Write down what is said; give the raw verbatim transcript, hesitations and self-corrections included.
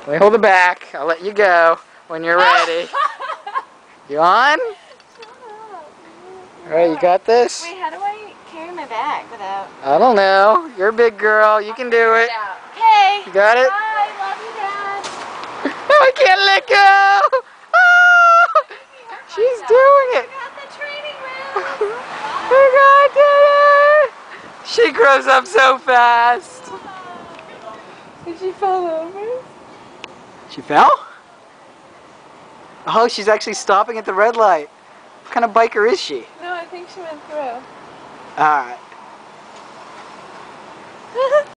Let me hold it back. I'll let you go when you're ready. You on? Alright, you got this? Wait, how do I carry my bag without... I don't know. You're a big girl. You can do it. Okay. You got it? Bye. Love you, Dad. Oh, I can't let go! Oh, she's doing it! Got the training wheels. Oh God, did it! She grows up so fast. Did she fall over? She fell? Oh, she's actually stopping at the red light. What kind of biker is she? No, I think she went through. Alright.